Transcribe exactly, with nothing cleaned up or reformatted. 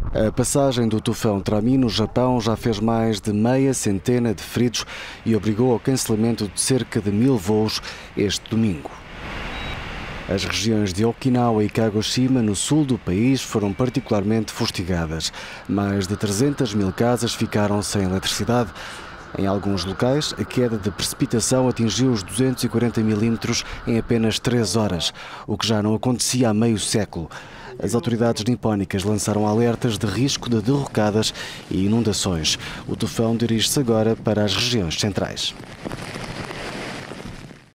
A passagem do tufão Trami no Japão já fez mais de meia centena de feridos e obrigou ao cancelamento de cerca de mil voos este domingo. As regiões de Okinawa e Kagoshima, no sul do país, foram particularmente fustigadas. Mais de trezentas mil casas ficaram sem eletricidade. Em alguns locais, a queda de precipitação atingiu os duzentos e quarenta milímetros em apenas três horas, o que já não acontecia há meio século. As autoridades nipónicas lançaram alertas de risco de derrocadas e inundações. O tufão dirige-se agora para as regiões centrais.